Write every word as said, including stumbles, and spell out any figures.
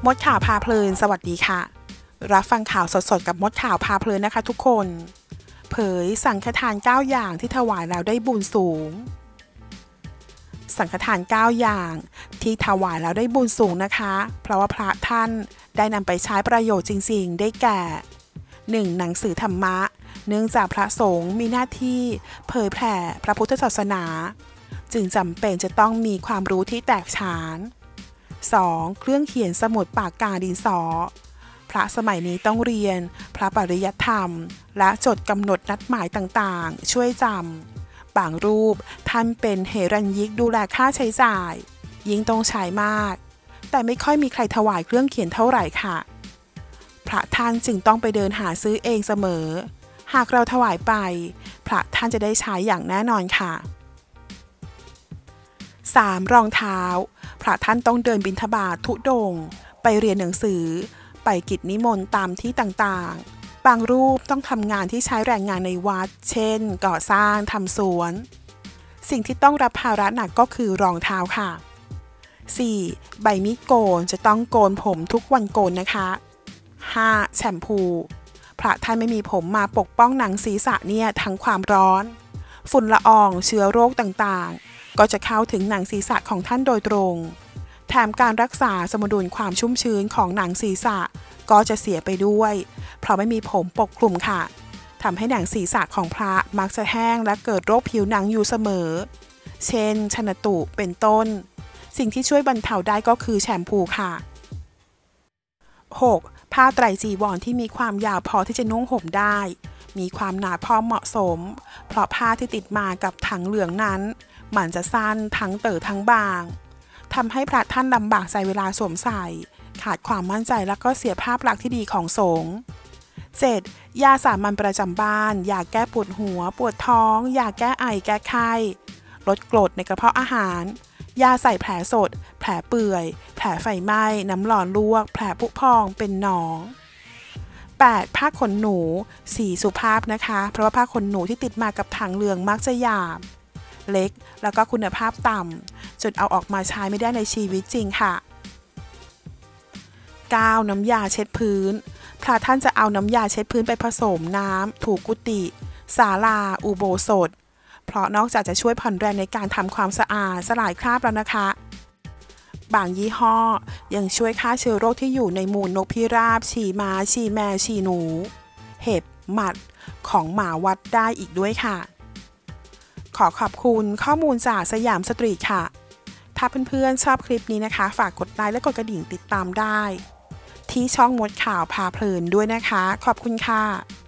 มดข่าวพาเพลินสวัสดีค่ะรับฟังข่าวสดๆกับมดข่าวพาเพลินนะคะทุกคนเผยสังฆทานเก้าอย่างที่ถวายแล้วได้บุญสูงสังฆทานเก้าอย่างที่ถวายแล้วได้บุญสูงนะคะเพราะว่าพระท่านได้นำไปใช้ประโยชน์จริงๆได้แก่ หนึ่ง. หนังสือธรรมะเนื่องจากพระสงฆ์มีหน้าที่เผยแผ่พระพุทธศาสนาจึงจำเป็นจะต้องมีความรู้ที่แตกฉาน สอง. เครื่องเขียนสมุดปากกาดินสอพระสมัยนี้ต้องเรียนพระปริยัติธรรมและจดกำหนดนัดหมายต่างๆช่วยจำบางรูปท่านเป็นเฮรัญญิกดูแลค่าใช้จ่ายยิ่งต้องใช้มากแต่ไม่ค่อยมีใครถวายเครื่องเขียนเท่าไหร่ค่ะพระท่านจึงต้องไปเดินหาซื้อเองเสมอหากเราถวายไปพระท่านจะได้ใช้อย่างแน่นอนค่ะ สาม. รองเท้าพระท่านต้องเดินบิณฑบาตธุดงค์ไปเรียนหนังสือไปกิจนิมนต์ตามที่ต่างๆบางรูปต้องทำงานที่ใช้แรงงานในวัดเช่นก่อสร้างทำสวนสิ่งที่ต้องรับภาระหนักก็คือรองเท้าค่ะ สี่. ใบมีดโกนจะต้องโกนผมทุกวันโกนนะคะ ห้า. แชมพูพระท่านไม่มีผมมาปกป้องหนังศีรษะเนี่ยทั้งความร้อนฝุ่นละอองเชื้อโรคต่างๆก็จะเข้าถึงหนังศีรษะของท่านโดยตรงแถมการรักษาสมดุลความชุ่มชื้นของหนังศีรษะก็จะเสียไปด้วยเพราะไม่มีผมปกคลุมค่ะทำให้หนังศีรษะของพระมักจะแห้งและเกิดโรคผิวหนังอยู่เสมอเช่นชนตุเป็นต้นสิ่งที่ช่วยบรรเทาได้ก็คือแชมพูค่ะ หก. ผ้าไตรจีวรที่มีความยาวพอที่จะนุ่งห่มได้มีความหนาพอเหมาะสมเพราะผ้าที่ติดมากับถังเหลืองนั้นมันจะสั้นทั้งเต่อทั้งบางทำให้พระท่านลำบากใจเวลาสวมใส่ขาดความมั่นใจและก็เสียภาพลักษณ์ที่ดีของสงฆ์ เจ็ด. ยาสามัญประจำบ้านยาแก้ปวดหัวปวดท้องยาแก้ไอแก้ไข้ลดกรดในกระเพาะอาหารยาใส่แผลสดแผลเปื่อยแผลไฟไหม้น้ำหลอนลวกแผลผุพองเป็นหนอง แปด. ผ้าขนหนูสีสุภาพนะคะเพราะว่าผ้าขนหนูที่ติดมากับถังเหลืองมักจะหยาบเล็กแล้วก็คุณภาพต่ำจนเอาออกมาใช้ไม่ได้ในชีวิตจริงค่ะ เก้า. น้ำยาเช็ดพื้นพระท่านจะเอาน้ำยาเช็ดพื้นไปผสมน้ำถูกุฏิศาลาอุโบสถเพราะนอกจากจะช่วยผ่อนแรงในการทำความสะอาดสลายคราบแล้วนะคะบางยี่ห้อยังช่วยฆ่าเชื้อโรคที่อยู่ในมูลนกพิราบฉี่ม้าฉี่แมวฉี่หนูเห็บหมัดของหมาวัดได้อีกด้วยค่ะขอขอบคุณข้อมูลจากสยามสตรีทค่ะถ้าเพื่อนๆชอบคลิปนี้นะคะฝากกดไลค์และกดกระดิ่งติดตามได้ที่ช่องมดข่าวพาเพลินด้วยนะคะขอบคุณค่ะ